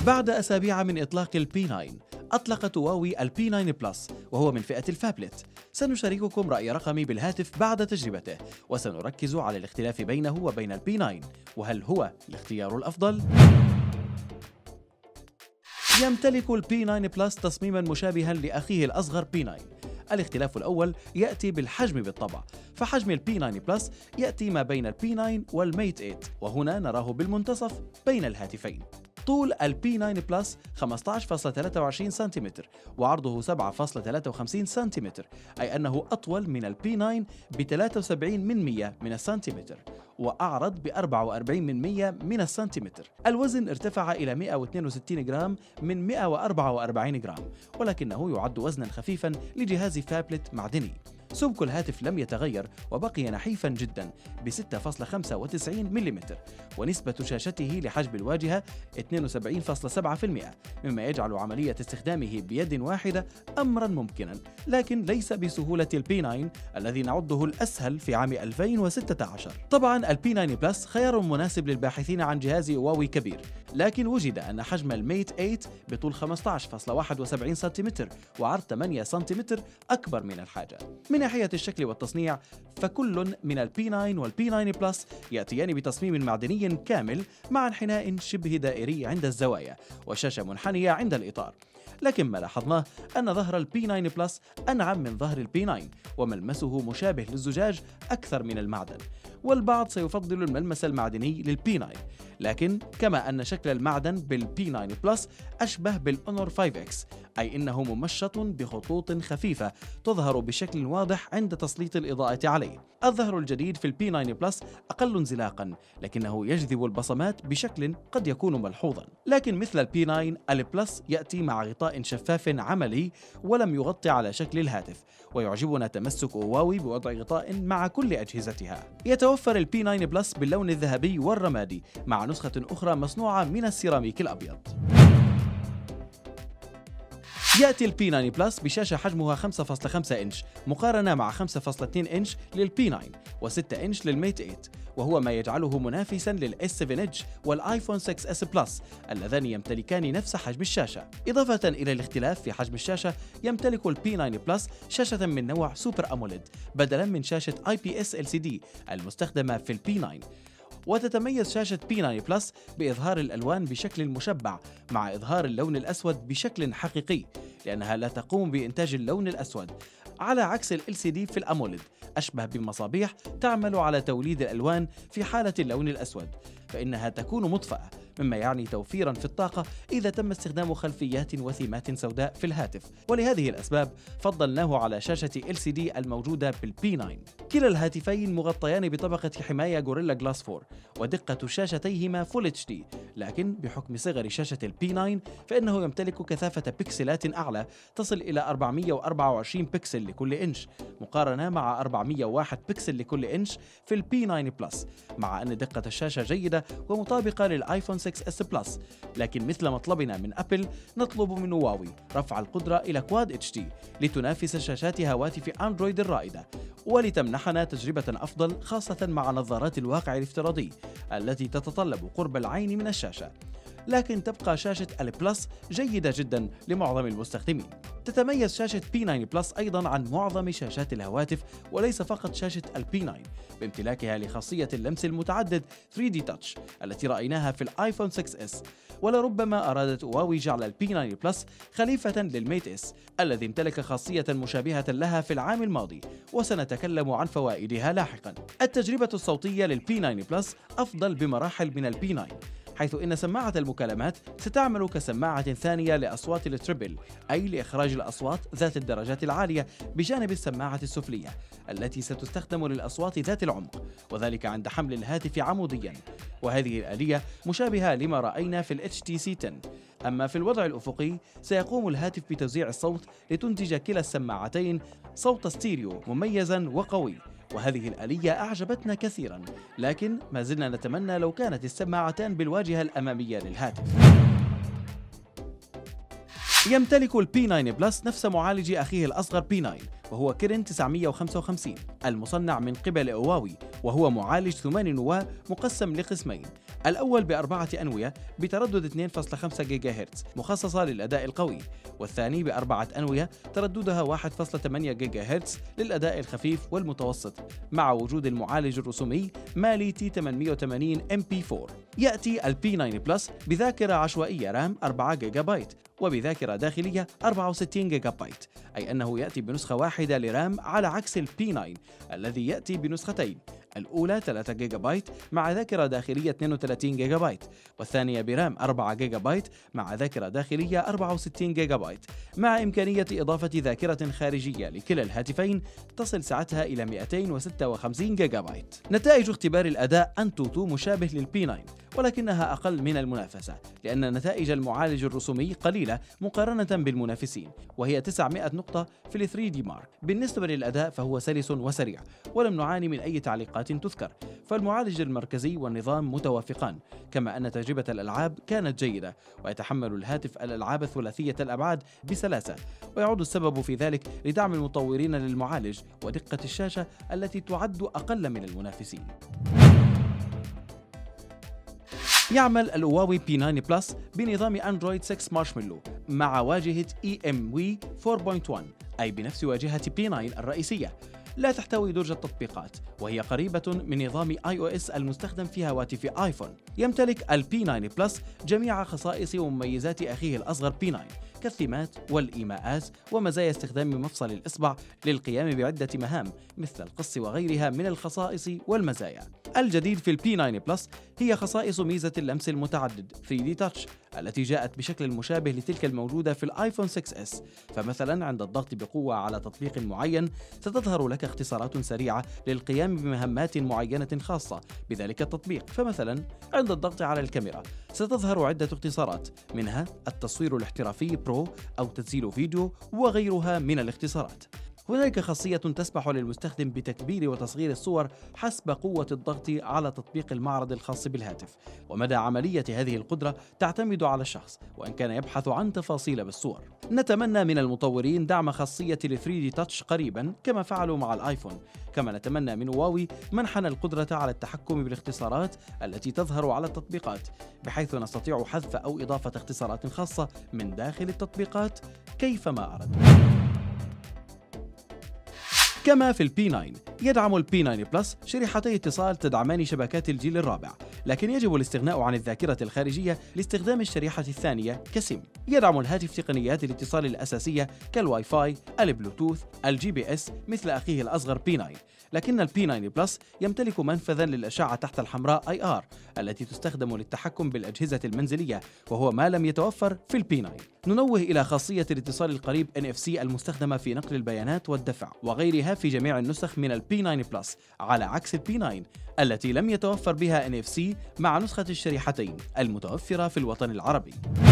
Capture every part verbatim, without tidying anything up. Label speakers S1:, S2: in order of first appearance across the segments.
S1: بعد أسابيع من إطلاق البي تسعة، أطلقت هواوي البي تسعة بلس وهو من فئة الفابلت. سنشارككم رأي رقمي بالهاتف بعد تجربته، وسنركز على الاختلاف بينه وبين البي تسعة، وهل هو الاختيار الأفضل؟ يمتلك البي تسعة بلس تصميما مشابها لأخيه الأصغر بي تسعة. الاختلاف الأول يأتي بالحجم بالطبع، فحجم البي تسعة بلس يأتي ما بين البي تسعة والميت ثمانية، وهنا نراه بالمنتصف بين الهاتفين. طول البي تسعة بلس خمسة عشر فاصلة ثلاثة وعشرين سنتيمتر وعرضه سبعة فاصلة ثلاثة وخمسين سنتيمتر، أي أنه أطول من البي تسعة ب ثلاثة وسبعين من مئة من السنتيمتر وأعرض ب أربعة وأربعين من مئة من السنتيمتر. الوزن ارتفع إلى مئة واثنين وستين جرام من مئة وأربعة وأربعين جرام، ولكنه يعد وزنا خفيفا لجهاز فابلت معدني. سمك الهاتف لم يتغير وبقي نحيفا جدا ب ستة فاصلة خمسة وتسعين ملم، ونسبة شاشته لحجم الواجهة اثنين وسبعين فاصلة سبعة بالمئة، مما يجعل عملية استخدامه بيد واحدة أمرا ممكنا، لكن ليس بسهولة البي تسعة الذي نعده الأسهل في عام ألفين وستة عشر. طبعا البي تسعة بلس خيار مناسب للباحثين عن جهاز هواوي كبير، لكن وجد أن حجم الميت ثمانية بطول خمسة عشر فاصلة واحد وسبعين سنتيمتر وعرض ثمانية سنتيمتر أكبر من الحاجة. من ناحية الشكل والتصنيع، فكل من البي تسعة والبي تسعة بلس يأتيان بتصميم معدني كامل مع انحناء شبه دائري عند الزوايا وشاشة منحنية عند الإطار. لكن ما لاحظناه أن ظهر البي تسعة بلس أنعم من ظهر البي تسعة، وملمسه مشابه للزجاج أكثر من المعدن، والبعض سيفضل الملمس المعدني للبي تسعة. لكن كما أن شكل المعدن بالبي تسعة بلس أشبه بالأونر خمسة إكس، أي إنه ممشط بخطوط خفيفة تظهر بشكل واضح عند تسليط الإضاءة عليه. الظهر الجديد في البي تسعة بلس أقل انزلاقا، لكنه يجذب البصمات بشكل قد يكون ملحوظا. لكن مثل البي تسعة البلس يأتي مع غطاء شفاف عملي ولم يغطي على شكل الهاتف، ويعجبنا تمسك هواوي بوضع غطاء مع كل أجهزتها. يتوفر البي تسعة بلس باللون الذهبي والرمادي مع نسخة أخرى مصنوعة من السيراميك الأبيض. يأتي البي تسعة بلس بشاشة حجمها خمسة فاصلة خمسة إنش مقارنة مع خمسة فاصلة اثنين إنش للبي تسعة وستة إنش للميت ثمانية، وهو ما يجعله منافسا للإس سبعة إتش والآيفون ستة إس بلس اللذان يمتلكان نفس حجم الشاشة. إضافة إلى الاختلاف في حجم الشاشة، يمتلك البي تسعة بلس شاشة من نوع سوبر أموليد بدلا من شاشة آي بي إس إل سي دي المستخدمة في البي تسعة. وتتميز شاشة بي تسعة بلس بإظهار الألوان بشكل مشبع مع إظهار اللون الأسود بشكل حقيقي، لأنها لا تقوم بإنتاج اللون الأسود على عكس ال إل سي دي في الأموليد، أشبه بمصابيح تعمل على توليد الألوان في حالة اللون الأسود، فإنها تكون مطفأة، مما يعني توفيرا في الطاقة إذا تم استخدام خلفيات وثيمات سوداء في الهاتف. ولهذه الأسباب فضلناه على شاشة إل سي دي الموجودة بالبي تسعة. كلا الهاتفين مغطيان بطبقة حماية غوريلا جلاس أربعة، ودقة شاشتيهما فول اتش دي، لكن بحكم صغر شاشة البي تسعة فإنه يمتلك كثافة بكسلات أعلى تصل إلى أربعمئة وأربعة وعشرين بكسل لكل إنش مقارنة مع أربعمئة وواحد بكسل لكل إنش في البي تسعة بلس، مع أن دقة الشاشة جيدة ومطابقة للآيفون ستة إس بلس. لكن مثل مطلبنا من أبل، نطلب من هواوي رفع القدرة إلى كواد اتش دي لتنافس شاشات هواتف أندرويد الرائدة، ولتمنحنا تجربة أفضل، خاصة مع نظارات الواقع الافتراضي التي تتطلب قرب العين من الشاشة. لكن تبقى شاشة البلس جيدة جدا لمعظم المستخدمين. تتميز شاشة بي تسعة بلس أيضا عن معظم شاشات الهواتف، وليس فقط شاشة البي تسعة، بامتلاكها لخاصية اللمس المتعدد ثري دي Touch التي رأيناها في الآيفون ستة إس. ولربما أرادت هواوي جعل البي تسعة بلس خليفة للميت إس الذي امتلك خاصية مشابهة لها في العام الماضي، وسنتكلم عن فوائدها لاحقا. التجربة الصوتية للبي تسعة بلس أفضل بمراحل من البي تسعة، حيث إن سماعة المكالمات ستعمل كسماعة ثانية لأصوات التريبل، أي لإخراج الأصوات ذات الدرجات العالية بجانب السماعة السفلية التي ستستخدم للأصوات ذات العمق، وذلك عند حمل الهاتف عموديا، وهذه الآلية مشابهة لما رأينا في ال إتش تي سي عشرة. أما في الوضع الأفقي، سيقوم الهاتف بتوزيع الصوت لتنتج كلا السماعتين صوت ستيريو مميزا وقوي، وهذه الآلية أعجبتنا كثيرا، لكن ما زلنا نتمنى لو كانت السماعتان بالواجهة الأمامية للهاتف. يمتلك البي تسعة بلس نفس معالج أخيه الأصغر بي تسعة، وهو كيرن تسعمئة وخمسة وخمسين المصنع من قبل هواوي، وهو معالج ثماني نواة مقسم لقسمين، الأول بأربعة أنوية بتردد اثنين فاصلة خمسة جيجا هرتز مخصصة للأداء القوي، والثاني بأربعة أنوية ترددها واحد فاصلة ثمانية جيجا هرتز للأداء الخفيف والمتوسط، مع وجود المعالج الرسومي مالي تي ثمانمئة وثمانين إم بي أربعة. يأتي البي تسعة بلس بذاكرة عشوائية رام أربعة جيجا بايت وبذاكرة داخلية أربعة وستين جيجا بايت، أي أنه يأتي بنسخة واحدة لرام على عكس البي تسعة الذي يأتي بنسختين، الأولى ثلاثة جيجا بايت مع ذاكرة داخلية اثنين وثلاثين جيجا بايت، والثانية برام أربعة جيجا بايت مع ذاكرة داخلية أربعة وستين جيجا بايت، مع إمكانية إضافة ذاكرة خارجية لكلا الهاتفين تصل سعتها إلى مئتين وستة وخمسين جيجا بايت. نتائج اختبار الأداء أنتوتو مشابه للبي تسعة، ولكنها أقل من المنافسة، لأن نتائج المعالج الرسومي قليلة مقارنة بالمنافسين، وهي تسعمئة نقطة في ال ثري دي مارك. بالنسبة للأداء فهو سلس وسريع، ولم نعاني من أي تعليقات تذكر، فالمعالج المركزي والنظام متوافقان، كما أن تجربة الألعاب كانت جيدة، ويتحمل الهاتف الألعاب الثلاثية الأبعاد بسلاسة، ويعود السبب في ذلك لدعم المطورين للمعالج ودقة الشاشة التي تعد أقل من المنافسين. يعمل الهواوي بي تسعة بلس بنظام أندرويد ستة مارشميلو مع واجهة إي إم وي أربعة فاصلة واحد، أي بنفس واجهة بي تسعة الرئيسية. لا تحتوي درج التطبيقات، وهي قريبة من نظام آي أو إس المستخدم في هواتف آيفون. يمتلك البي تسعة بلس جميع خصائص ومميزات أخيه الأصغر بي تسعة كالثيمات والإيماءات ومزايا استخدام مفصل الإصبع للقيام بعدة مهام مثل القص وغيرها من الخصائص والمزايا. الجديد في البي تسعة بلس هي خصائص ميزة اللمس المتعدد ثري دي Touch التي جاءت بشكل مشابه لتلك الموجودة في الآيفون ستة إس، فمثلا عند الضغط بقوة على تطبيق معين ستظهر لك اختصارات سريعة للقيام بمهمات معينة خاصة بذلك التطبيق، فمثلا عند الضغط على الكاميرا ستظهر عدة اختصارات، منها التصوير الاحترافي برو أو تسجيل فيديو وغيرها من الاختصارات. هناك خاصية تسمح للمستخدم بتكبير وتصغير الصور حسب قوة الضغط على تطبيق المعرض الخاص بالهاتف، ومدى عملية هذه القدرة تعتمد على الشخص وإن كان يبحث عن تفاصيل بالصور. نتمنى من المطورين دعم خاصية ال ثري دي Touch قريبا كما فعلوا مع الآيفون، كما نتمنى من هواوي منحنا القدرة على التحكم بالاختصارات التي تظهر على التطبيقات، بحيث نستطيع حذف أو إضافة اختصارات خاصة من داخل التطبيقات كيفما أردنا. كما في البي تسعة يدعم البي تسعة بلس شريحتي اتصال تدعمان شبكات الجيل الرابع، لكن يجب الاستغناء عن الذاكرة الخارجية لاستخدام الشريحة الثانية كسيم. يدعم الهاتف تقنيات الاتصال الأساسية كالواي فاي، البلوتوث، الجي بي اس مثل أخيه الأصغر بي تسعة، لكن البي تسعة بلس يمتلك منفذا للأشعة تحت الحمراء آي آر التي تستخدم للتحكم بالأجهزة المنزلية، وهو ما لم يتوفر في البي تسعة. ننوه إلى خاصية الاتصال القريب إن إف سي المستخدمة في نقل البيانات والدفع وغيرها في جميع النسخ من البي تسعة بلس، على عكس البي تسعة التي لم يتوفر بها إن إف سي مع نسخة الشريحتين المتوفرة في الوطن العربي.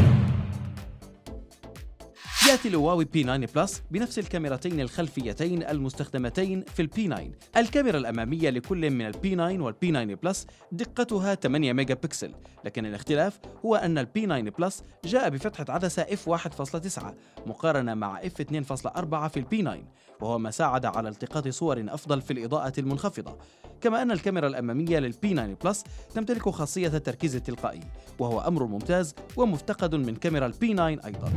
S1: يأتي الهواوي بي تسعة بلس بنفس الكاميرتين الخلفيتين المستخدمتين في البي تسعة. الكاميرا الأمامية لكل من البي تسعة والبي تسعة بلس دقتها ثمانية ميجا بكسل، لكن الاختلاف هو أن البي تسعة بلس جاء بفتحة عدسة إف واحد فاصلة تسعة مقارنة مع إف اثنين فاصلة أربعة في البي تسعة، وهو ما ساعد على التقاط صور أفضل في الإضاءة المنخفضة. كما أن الكاميرا الأمامية للبي تسعة بلس تمتلك خاصية التركيز التلقائي، وهو أمر ممتاز ومفتقد من كاميرا البي تسعة أيضا.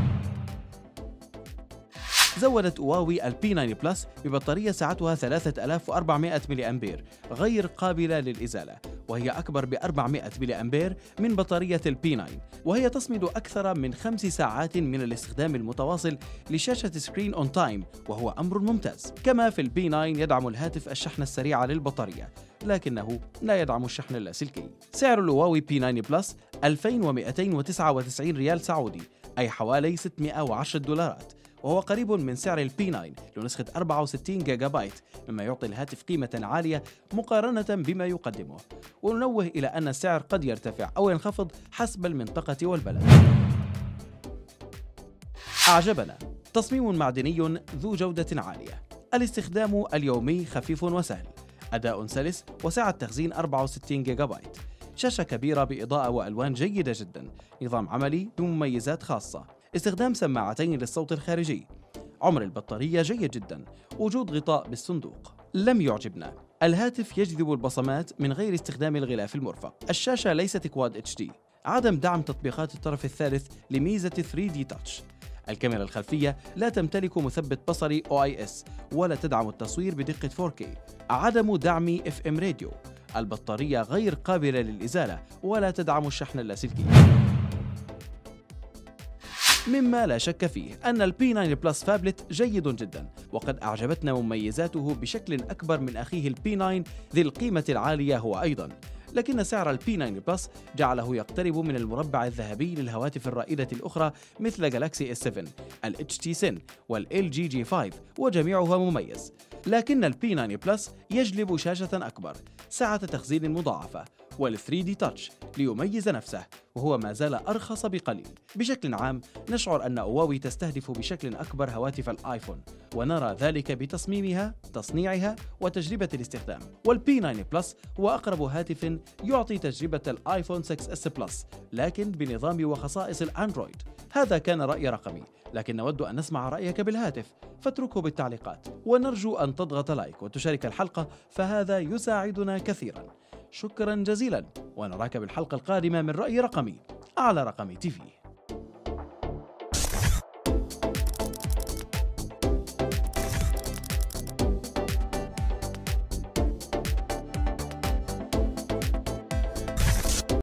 S1: زودت هواوي البي تسعة بلس ببطارية سعتها ثلاثة آلاف وأربعمئة ملي أمبير غير قابلة للإزالة، وهي أكبر ب أربعمئة ملي أمبير من بطارية البي تسعة، وهي تصمد أكثر من خمس ساعات من الاستخدام المتواصل لشاشة سكرين أون تايم، وهو أمر ممتاز. كما في البي تسعة يدعم الهاتف الشحن السريع للبطارية، لكنه لا يدعم الشحن اللاسلكي. سعر الهواوي بي تسعة بلس ألفين ومئتين وتسعة وتسعين ريال سعودي، أي حوالي ستمئة وعشرة دولارات، وهو قريب من سعر البي تسعة لنسخة أربعة وستين جيجا بايت، مما يعطي الهاتف قيمة عالية مقارنة بما يقدمه. وننوه إلى أن السعر قد يرتفع أو ينخفض حسب المنطقة والبلد. أعجبنا تصميم معدني ذو جودة عالية، الاستخدام اليومي خفيف وسهل، أداء سلس، وسعة تخزين أربعة وستين جيجا بايت، شاشة كبيرة بإضاءة وألوان جيدة جدا، نظام عملي بمميزات خاصة، استخدام سماعتين للصوت الخارجي، عمر البطارية جيد جدا. وجود غطاء بالصندوق لم يعجبنا. الهاتف يجذب البصمات من غير استخدام الغلاف المرفق. الشاشة ليست كواد اتش دي. عدم دعم تطبيقات الطرف الثالث لميزة ثري دي تاتش. الكاميرا الخلفية لا تمتلك مثبت بصري أو آي إس ولا تدعم التصوير بدقة فور كي. عدم دعم إف إم راديو. البطارية غير قابلة للإزالة ولا تدعم الشحن اللاسلكي. مما لا شك فيه أن البي ناين بلس فابلت جيد جدا، وقد أعجبتنا مميزاته بشكل أكبر من أخيه البي ناين ذي القيمة العالية هو أيضا، لكن سعر البي ناين بلس جعله يقترب من المربع الذهبي للهواتف الرائدة الأخرى مثل جالاكسي اس سفن، الاتش تي سن والال جي جي فايف، وجميعها مميز. لكن البي ناين بلس يجلب شاشة أكبر، سعة تخزين مضاعفة، وال ثري دي تاتش ليميز نفسه، وهو ما زال أرخص بقليل. بشكل عام نشعر أن هواوي تستهدف بشكل أكبر هواتف الآيفون، ونرى ذلك بتصميمها، تصنيعها، وتجربة الاستخدام. والبي ناين بلس هو أقرب هاتف يعطي تجربة الآيفون سكس اس بلس، لكن بنظام وخصائص الأندرويد. هذا كان رأي رقمي، لكن نود أن نسمع رأيك بالهاتف، فاتركه بالتعليقات، ونرجو أن تضغط لايك وتشارك الحلقة، فهذا يساعدنا كثيرا. شكرا جزيلا، ونراك بالحلقة القادمة من رأي رقمي على رقمي تي في.